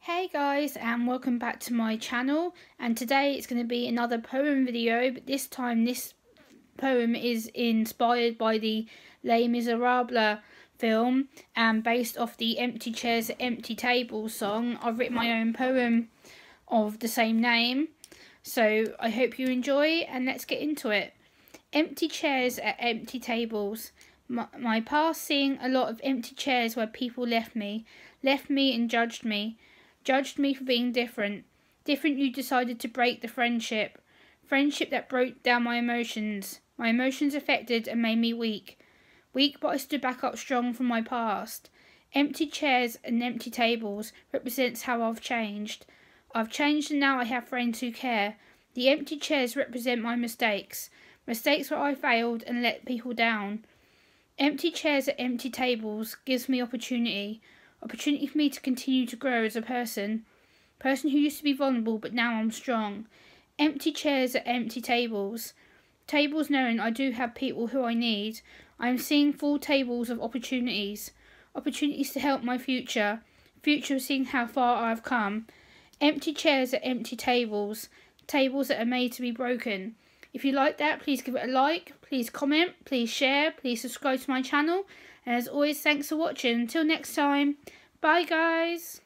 Hey guys, and welcome back to my channel, and today it's going to be another poem video, but this time this poem is inspired by the Les Miserables film and based off the Empty Chairs, Empty Tables song. I've written my own poem of the same name, so I hope you enjoy, and let's get into it. Empty chairs at empty tables. My past seeing a lot of empty chairs where people left me and judged me for being different. You decided to break the friendship that broke down my emotions. My emotions affected and made me weak, but I stood back up strong from my past. Empty chairs and empty tables represents how I've changed. And now I have friends who care. The empty chairs represent my mistakes where I failed and let people down. Empty chairs at empty tables gives me opportunity for me to continue to grow as a person who used to be vulnerable, but now I'm strong. Empty chairs at empty tables knowing I do have people who I need. I am seeing full tables of opportunities to help my future of seeing how far I've come. Empty chairs at empty tables that are made to be broken. If you like that, please give it a like, please comment, please share, please subscribe to my channel. And as always, thanks for watching. Until next time, bye guys.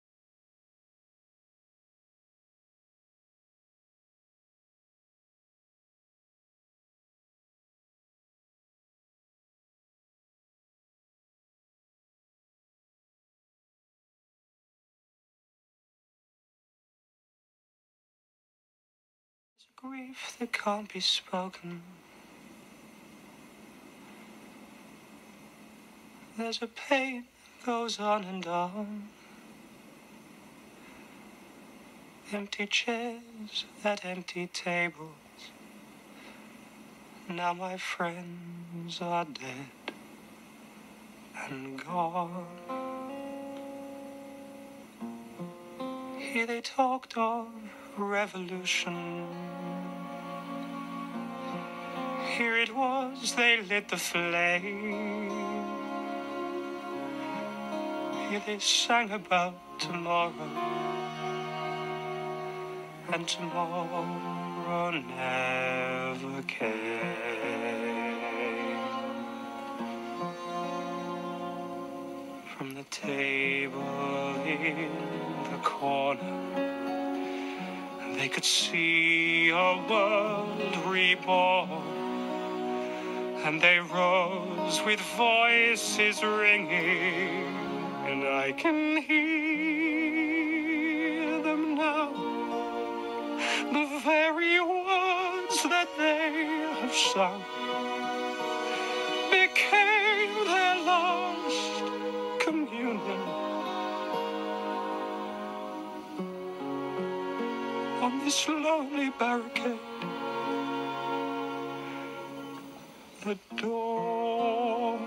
There's a grief that can't be spoken. There's a pain that goes on and on. Empty chairs at empty tables. Now my friends are dead and gone. Here they talked of revolution. Here it was they lit the flame. Here they sang about tomorrow, and tomorrow never came. From the table in the corner, they could see a world reborn, and they rose with voices ringing, and I can hear them now. The very words that they have sung became their last communion. On this lonely barricade, the dawn.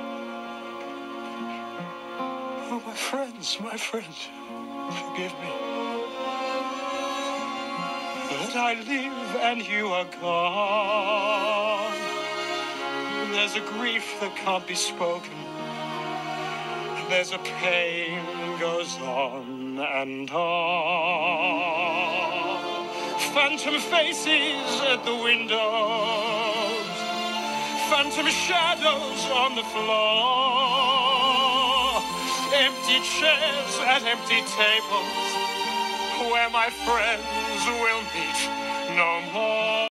Oh, my friends, forgive me that I live and you are gone. There's a grief that can't be spoken. There's a pain goes on and on. Phantom faces at the windows, phantom shadows on the floor. Empty chairs at empty tables where my friends will meet no more.